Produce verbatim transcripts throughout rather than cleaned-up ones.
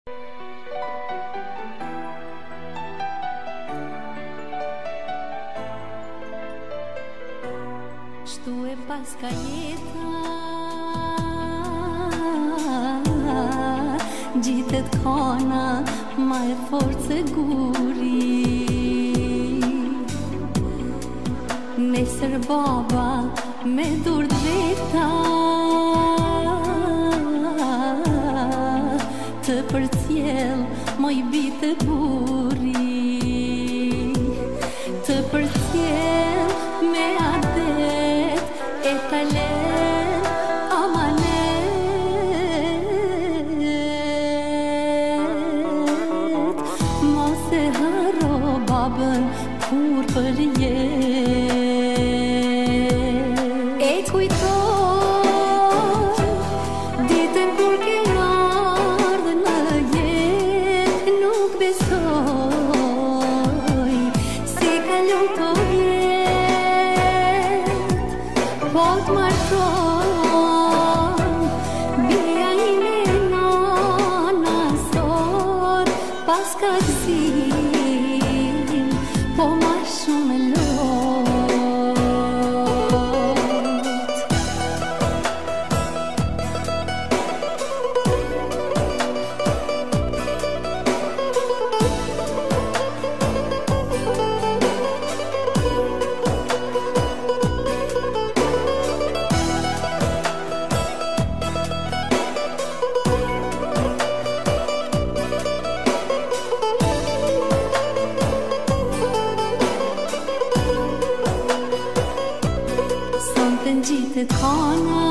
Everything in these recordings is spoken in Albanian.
Shtu e pas ka jeta, gjitet kana ma e fortë se guri. Nesër baba me dur dreta të përcjell moj bite buri, të përcjell me adet e talent amanet. Mos e haro babën kur për jetë. E kujtoj ditën kur ke ardhur në jetë, nuk besoj si kalon të jetë. Po t'marton bia ime nana sot, pas ka gzim, po ma shumë lot. Sonte ngjitet kana,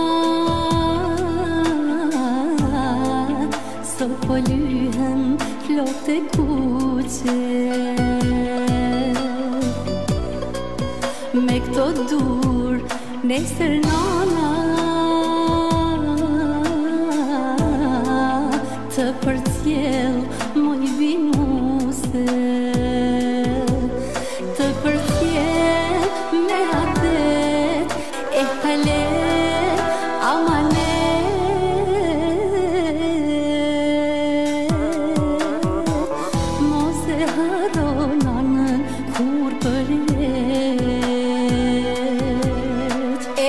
sot po lyhen flokët e kuqe. Me këto dur nesër nana të përcjell moj vinuse, të përcjell me adet e talent amanet. Mos e haro nanën kur për jetë. E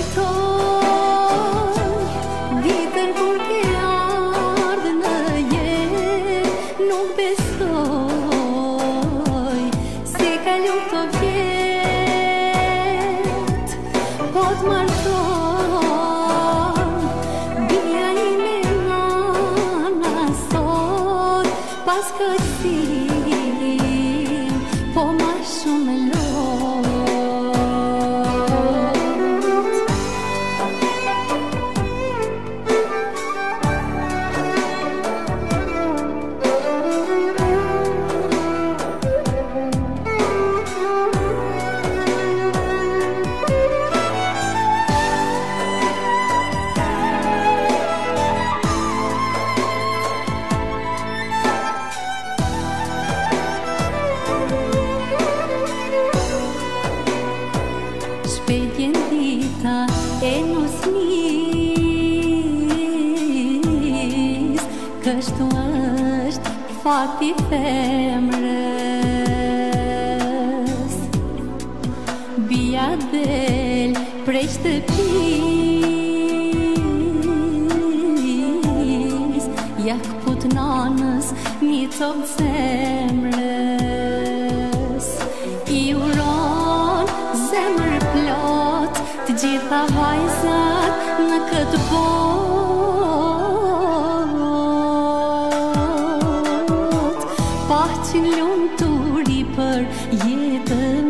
kujtoj ditën kur ke ardhur në jetë, nuk besoj si kalon të vjetë. Po t'marton bia ime nana sot, pas ka gzim, po ma shumë lot. Shpejt jen dita e nusnis, kështu është fati femrës. Bia del prej shtëpis, ja kput nanës një copë zemrës. I uron zemër plot të gjitha vajzat në këtë botë, paqen lumturi për jetën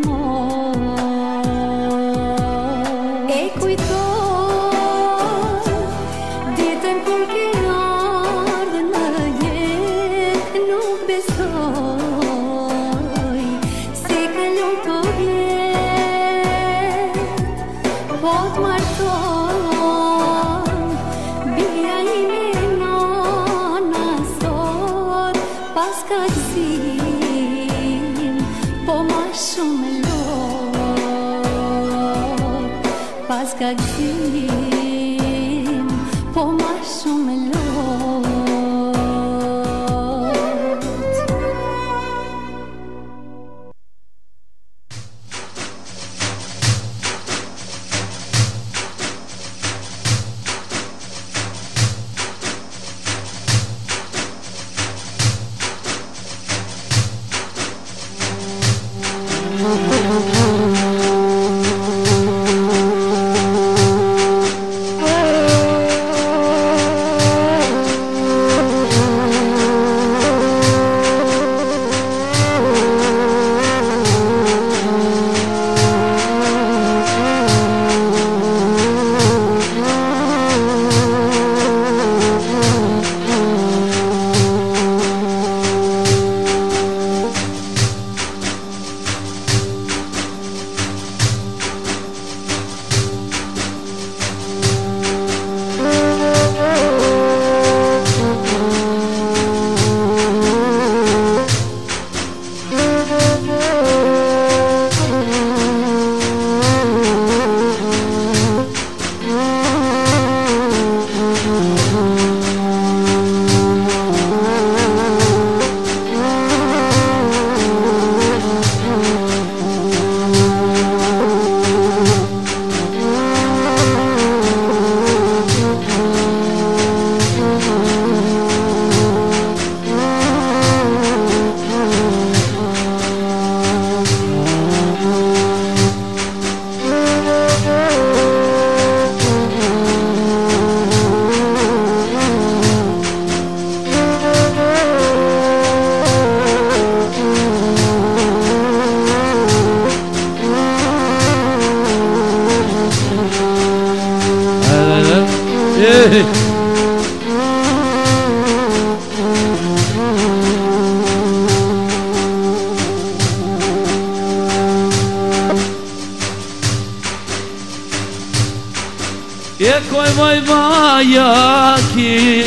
mot. E kujtoj ditën kur ke ardhur në jetë, nuk besoj si kalon të vjetë. Po t'marton bia ime nana sot, pas ka gzim, po ma shumë lot. Pas ka gzim, po ma shumë lot. moj majaki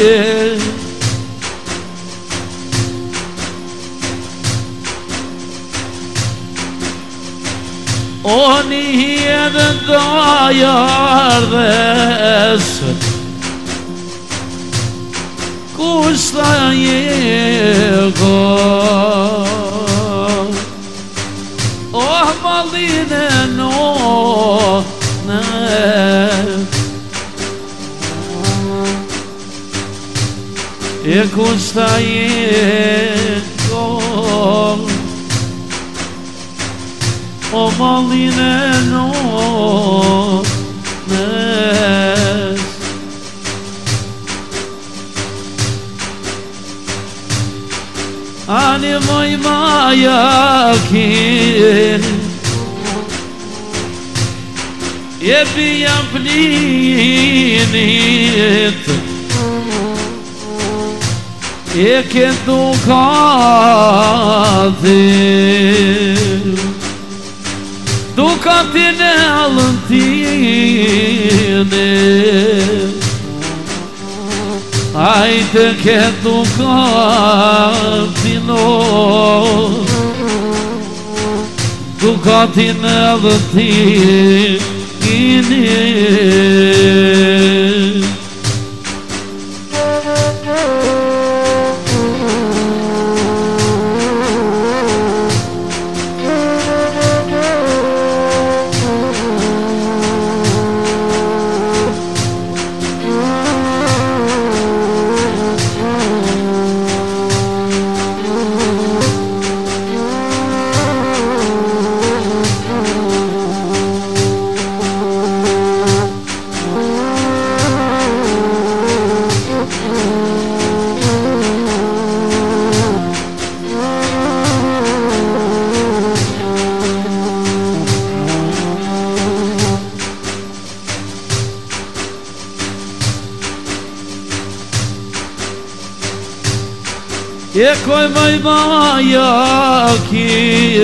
Oni jenë dajardhes Kushta jeko Oh maline no ne E kushta jeko O maline no nes Ani moj majakin Je bijam plinit Je këtu katin Dukatin e lëntine Ajte këtë dukatino Dukatin e lëntine E koj moj majaki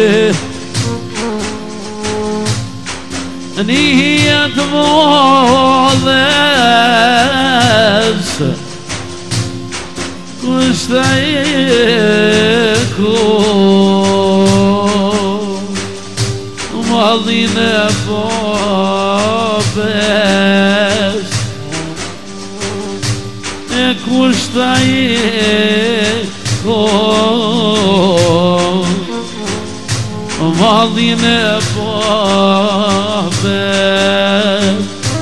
Një jetë modhes Kushta jeko Mallin e babes E kushta jeko Mallin e babes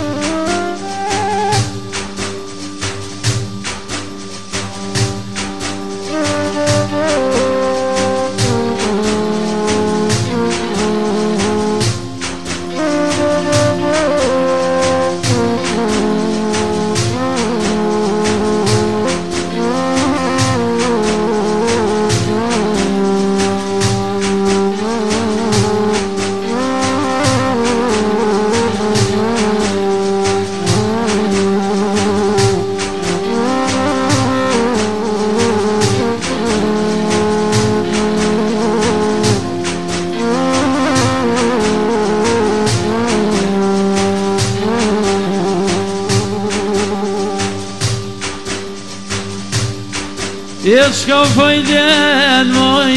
E shka fajden moj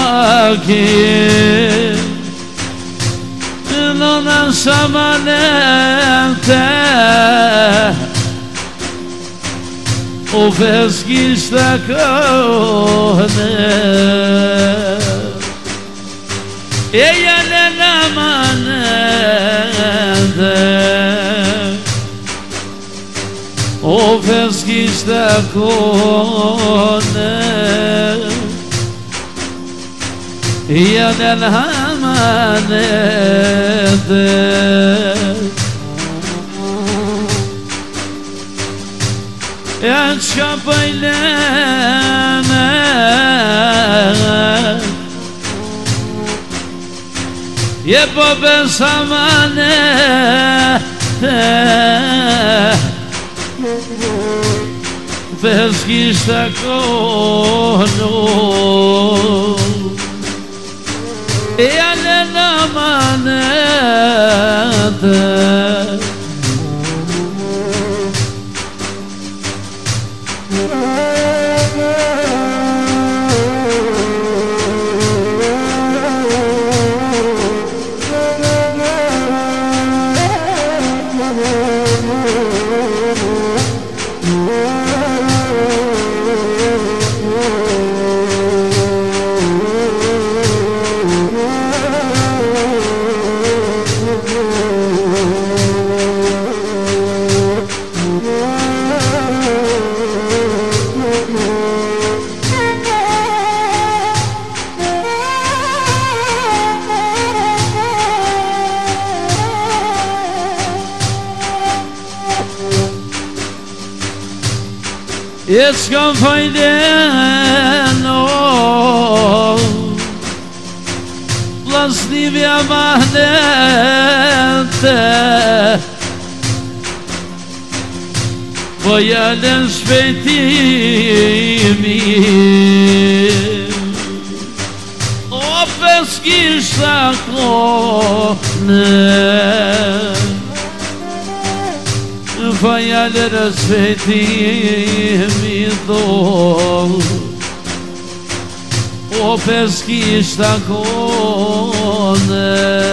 makin Në në shamanente O feskisht e kohëne E jene në manente O feskisht e kohëne Jene në manente E qka pëjlene Je po besa manete Feskisht e kohëno Jene në manete s'kam fajden o Vlasnivja mahnete Po jalen shpejtimi O pes kishta kone Po jalen shpejtimi do O pes kishta kone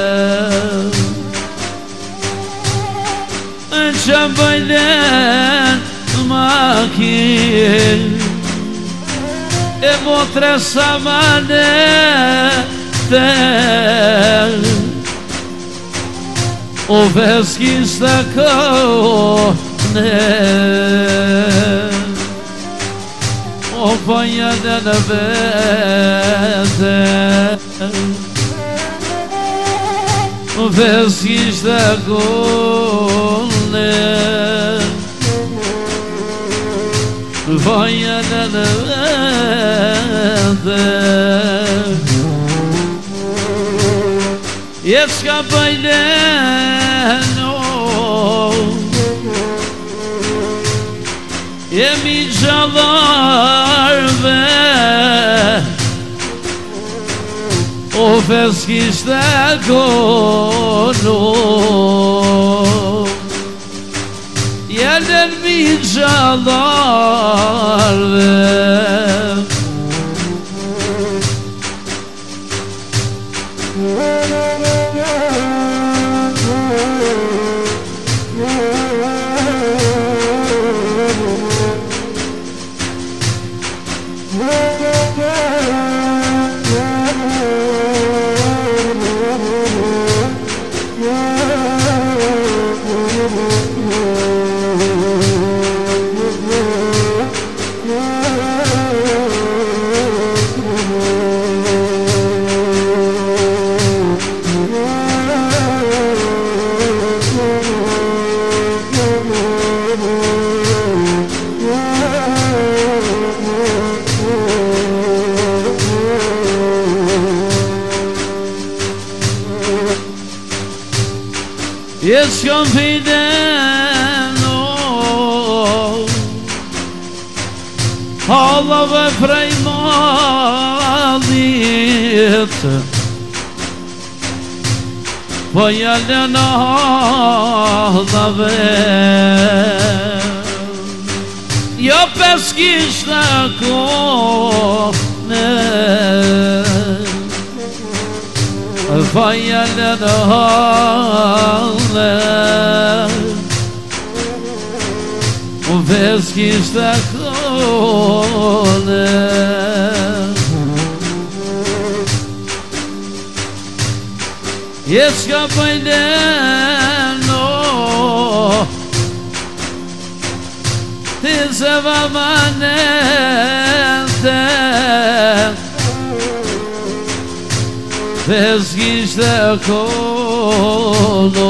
Që bëjlen makin E motre sa manetel O pes kishta kone O pajane në vete O pes kishta kone Vajane në vete Jetë s'ka bajleno Jemi gjallarve O pes kishte kono Jelen mi gjallarve Jetë s'kam fideno Hallave prej malit Po jalen hallave Jo pes kishta kone Po jalen hallave O pes kishta kone Jetë s'ka bajleno Ti se va manete Pes kishte kono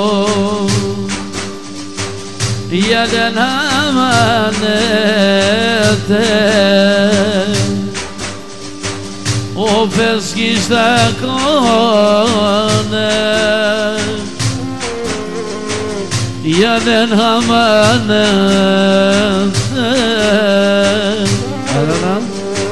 Jalen amanete O pes kishte kone Jalen amanete Aranan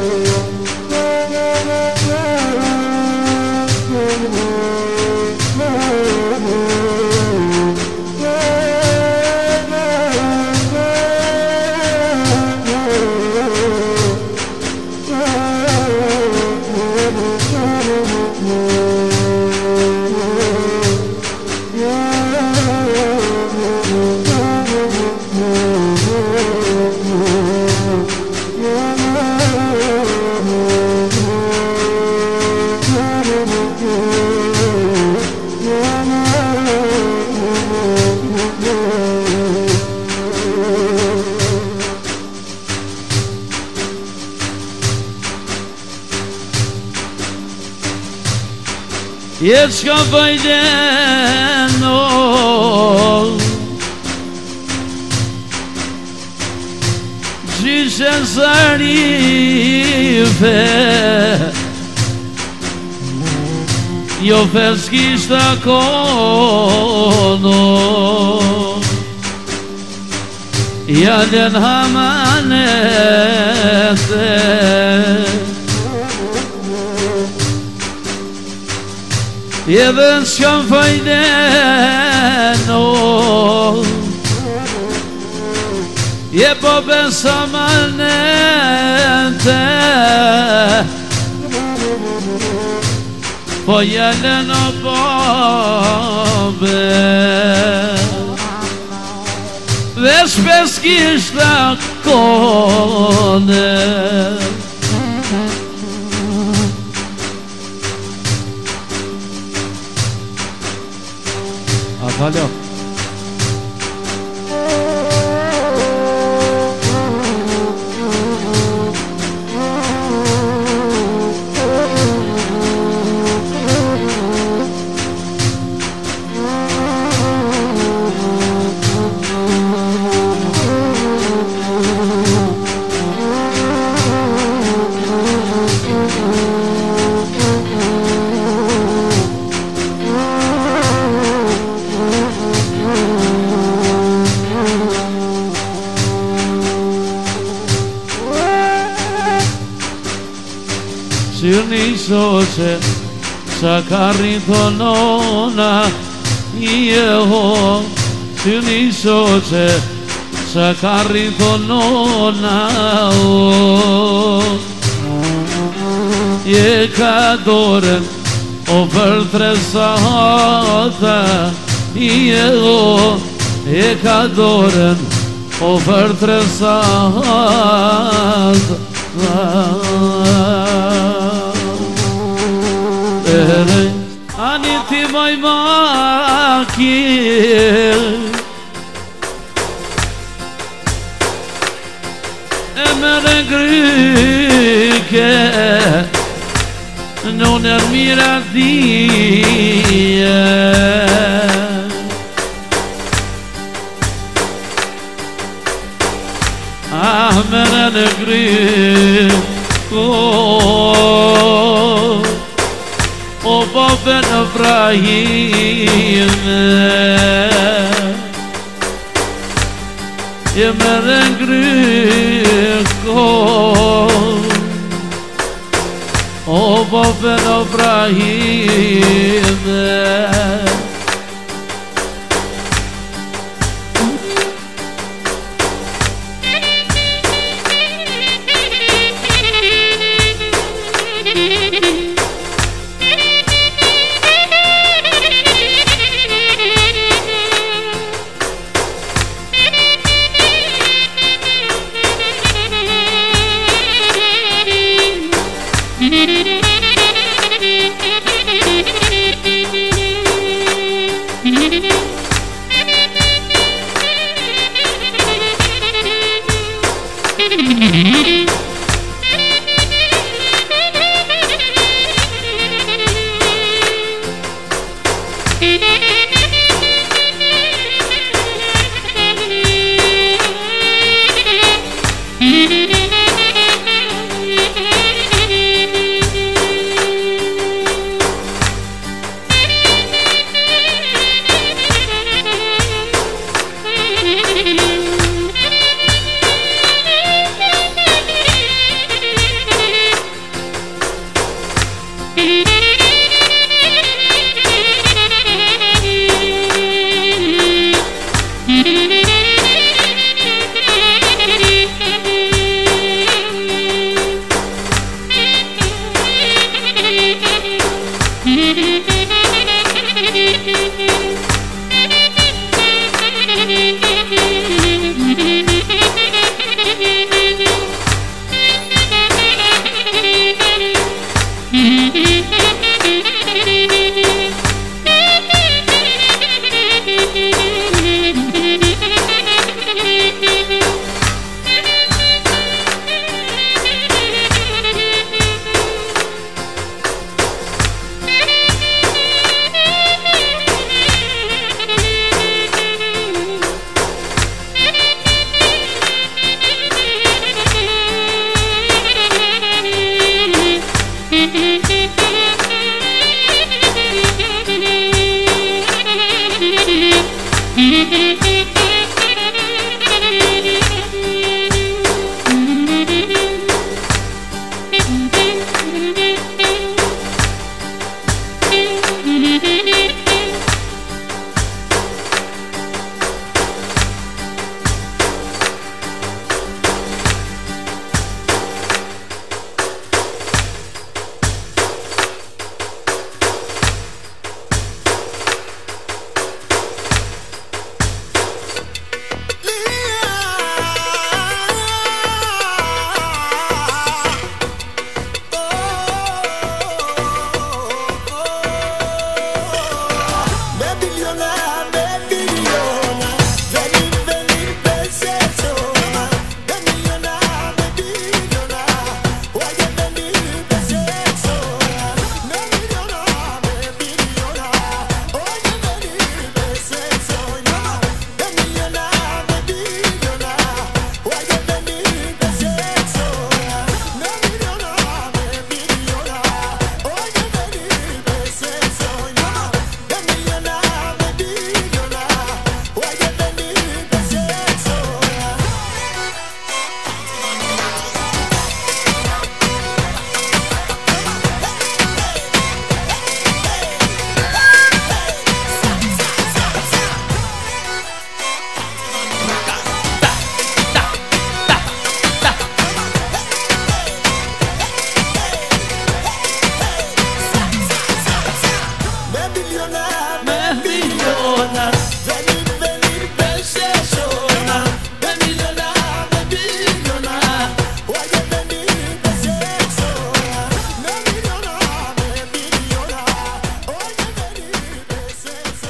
Jetë s'ka bajleno Gjysh zarife Jo feskishta kono Jalen hamanete Even s'kan fajdeno Je po besamanete Po jelen o babe Vesh peskishta kone Alo. Sirnisose sakarithonona Ieho Sirnisose sakarithonona Je ka dorën o për tre sahata Ieho Je ka dorën o për tre sahata Ani ti moj makir E me regryke Non e mira dhije Ah me regryke O babën Ibrahim Je me rengryko O babën Ibrahim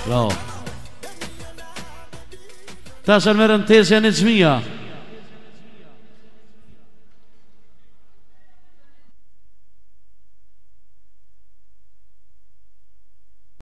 Bravo. Tash e merrën tesja në çmia.